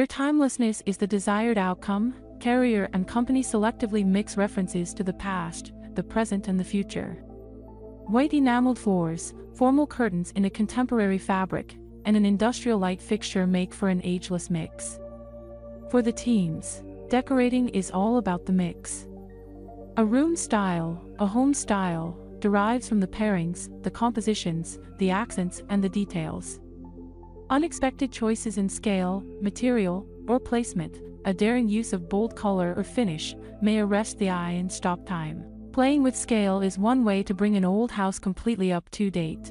Where timelessness is the desired outcome, Carrier and Company selectively mix references to the past, the present and the future. White enameled floors, formal curtains in a contemporary fabric, and an industrial light fixture make for an ageless mix. For the teams, decorating is all about the mix. A room style, a home style, derives from the pairings, the compositions, the accents and the details. Unexpected choices in scale, material, or placement, a daring use of bold color or finish, may arrest the eye and stop time. Playing with scale is one way to bring an old house completely up to date.